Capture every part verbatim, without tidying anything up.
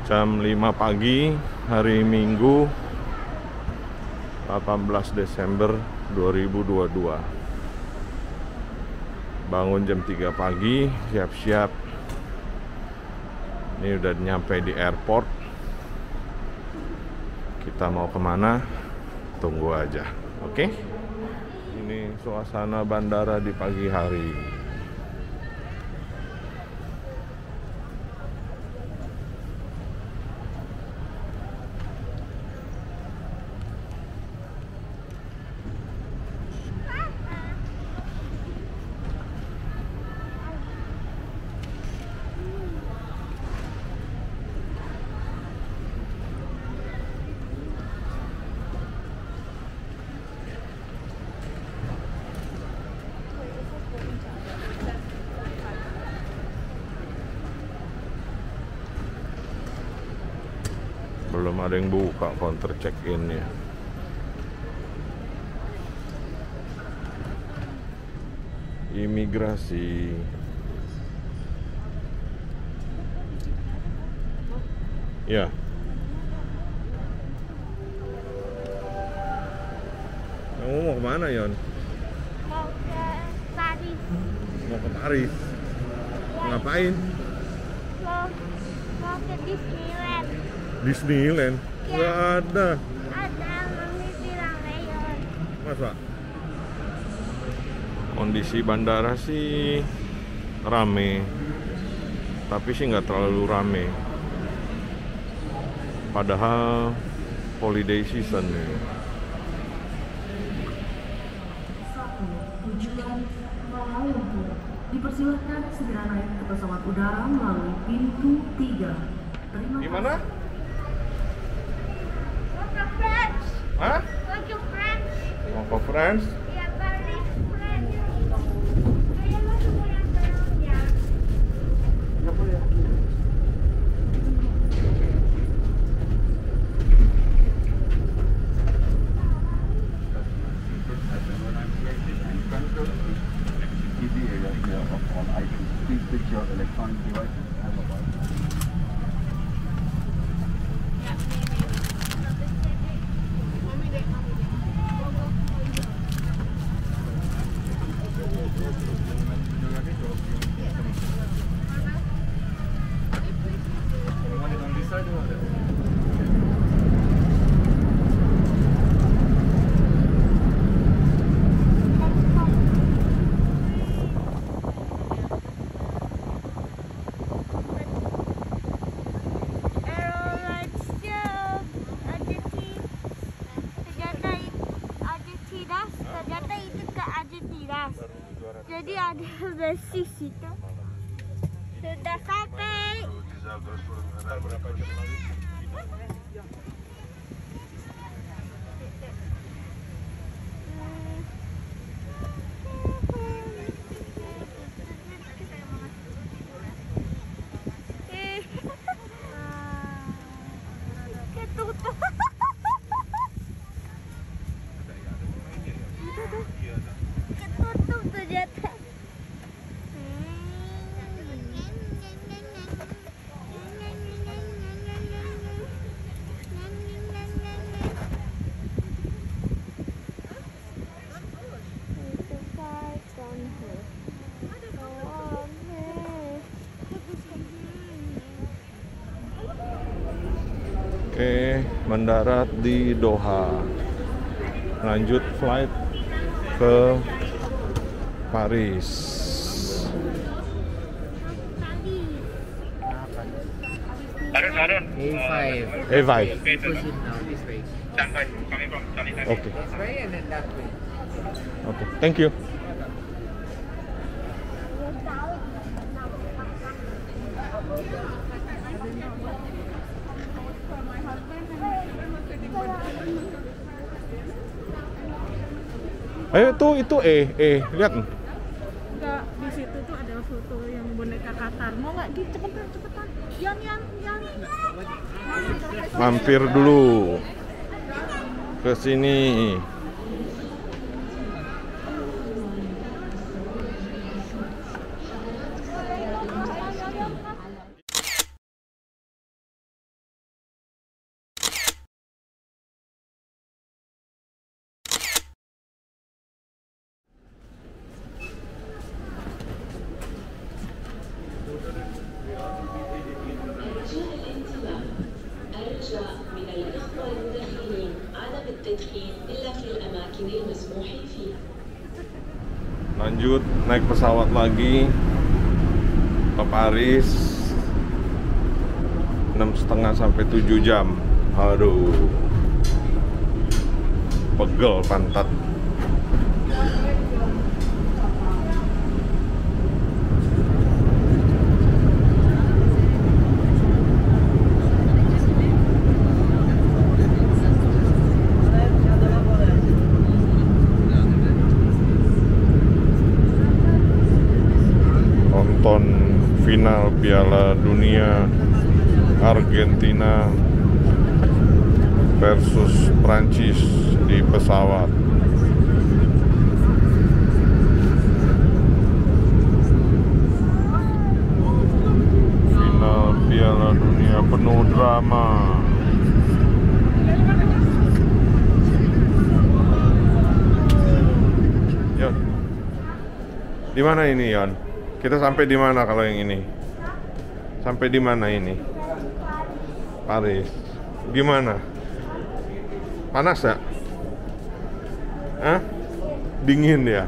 Jam lima pagi hari Minggu delapan belas Desember dua ribu dua puluh dua. Bangun jam tiga pagi, siap-siap. Ini udah nyampe di airport. Kita mau kemana? Tunggu aja, oke? Ini suasana bandara di pagi hari. Belum ada yang buka counter check-in-nya. Imigrasi. Ya. Kamu mau kemana, Yon? Mau ke Paris. Mau ke Paris? Ya, Ngapain? mau mau ke Disneyland. Disneyland? Ya. Nggak ada. Ada, mami bilang Leon. Masa? Kondisi bandara sih rame, tapi sih nggak terlalu rame. Padahal holiday season nih. Tujuan Kuala Lumpur. Dipersilakan segera naik ke pesawat udara melalui pintu tiga. Terima kasih. Gimana? Mau ke France. Hah? Mau ke France. Mau ke France? Ya, Paris, France. Saya mau ke yang terangnya. Please switch your electronic devices and mobile. Ternyata itu ke Argentina. Jadi ada besi situ. Sudah sampai. Berapa jam lagi? Ketutup. Ketutup ternyata. Oke, mendarat di Doha. Lanjut flight ke Paris. Arun, Arun. A five. A five. Push it now this way. Shanghai, coming from Shanghai. Oke, This way and then that way. oke. Thank you. Ayo tuh itu eh eh lihat. Enggak, di situ tuh ada foto yang boneka Qatar. Mau nggak? Gi, cepetan, cepetan. Yan, yan, yan. Mampir dulu ke sini. يرجى من الإخوة المدخنين عدم التدخين إلا في الأماكن المسموح فيها. Lanjut naik pesawat lagi ke Paris, enam setengah sampai tujuh jam. Aduh, pegel pantat. Nonton final Piala Dunia Argentina versus Prancis di pesawat. Final Piala Dunia penuh drama. Yon, di mana ini Yon? Kita sampai di mana kalau yang ini? Sampai di mana ini? Paris. Gimana? Panas ya? Hah? Dingin ya?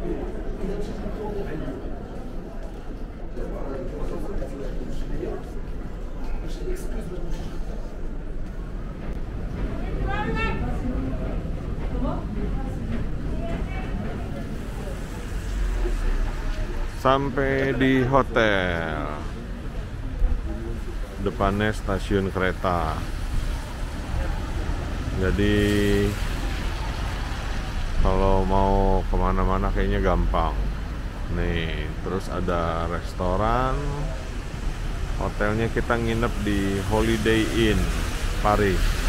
Sampai di hotel. Depannya stasiun kereta. Jadi kalau mau kemana-mana kayaknya gampang. Nih, terus ada restoran. Hotelnya kita nginep di Holiday Inn Paris.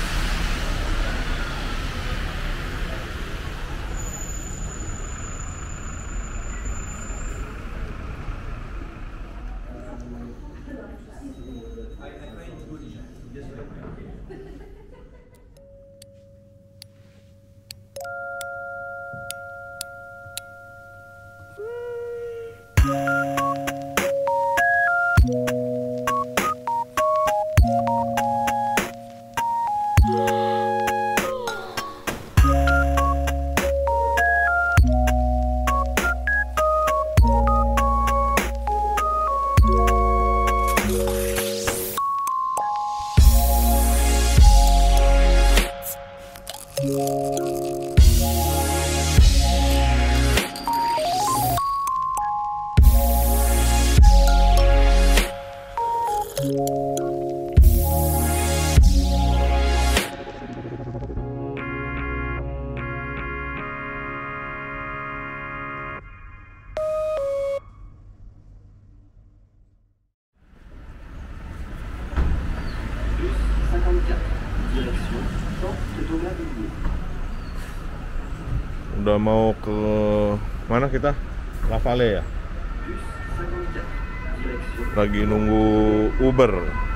Udah mau ke mana kita? La Vallée ya? Lagi nunggu Uber.